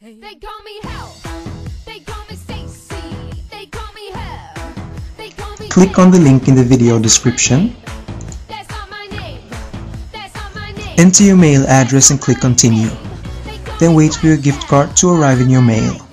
They call me Hell. They call me Stacy. They call me Hell. They call me. Click on the link in the video description. That's not my name. That's not my name. Enter your mail address and click continue. Then wait for your gift card to arrive in your mail.